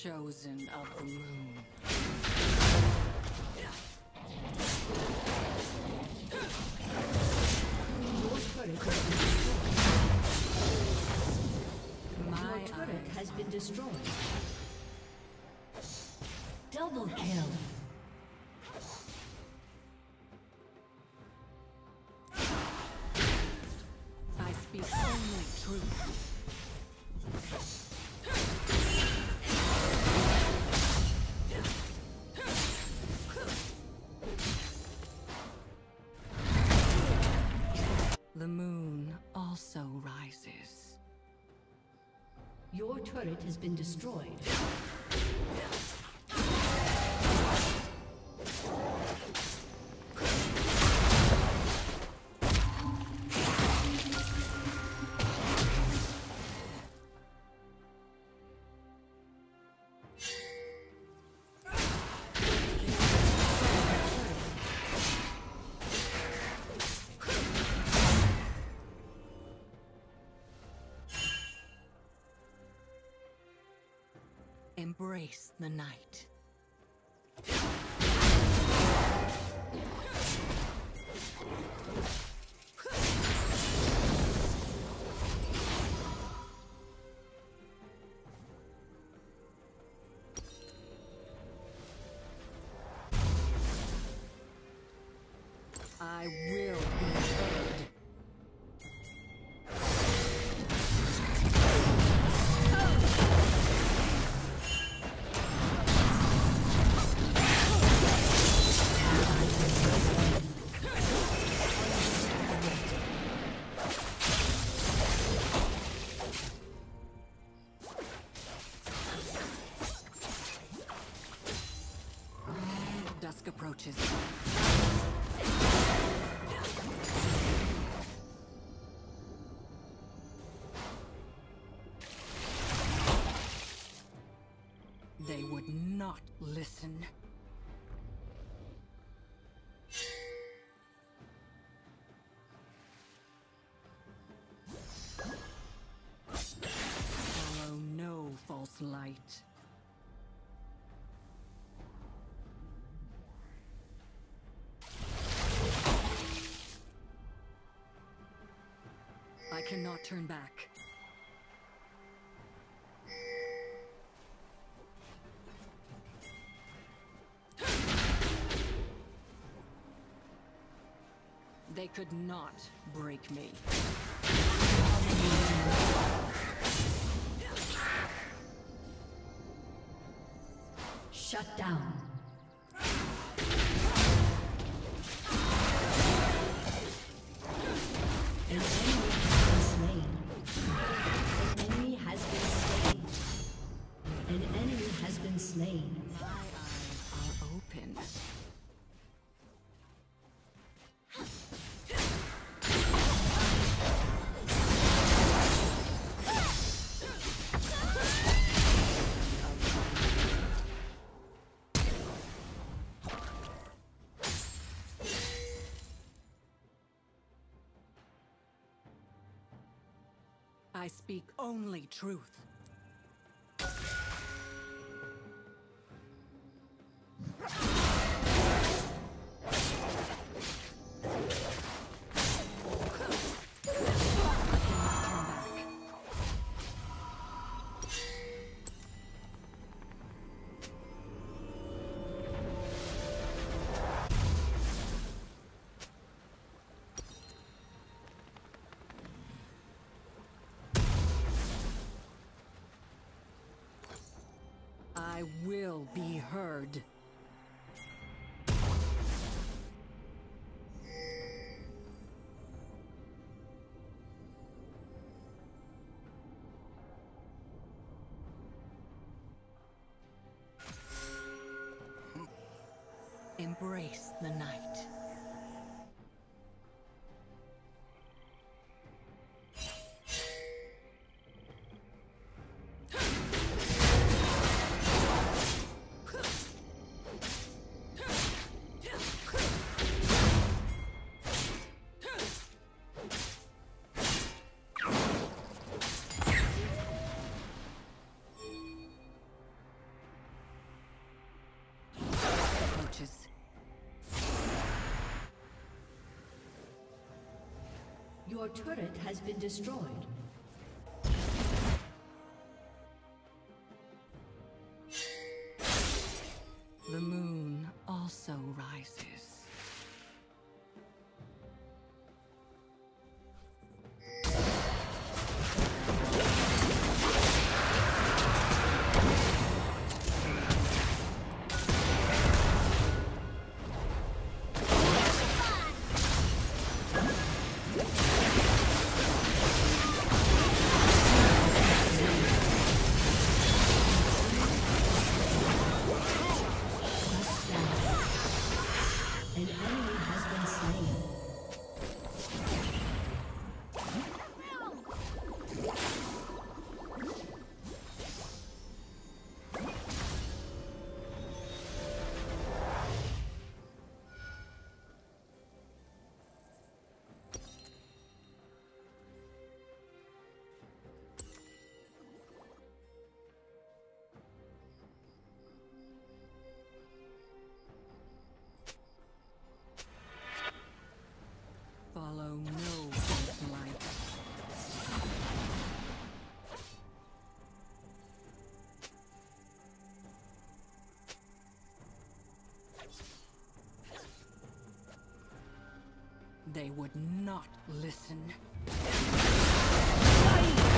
Chosen of the moon. Your turret has been destroyed. Double kill. I speak only truth. The moon also rises. Your turret has been destroyed. Embrace the night. I will be heard. Dusk approaches. They would not listen. Follow no false light. I cannot turn back. They could not break me. Shut down. An enemy has been slain. My eyes are open. I speak only truth. I will be heard. Embrace the night. Your turret has been destroyed. The moon also rises. Follow no false light. They would not listen.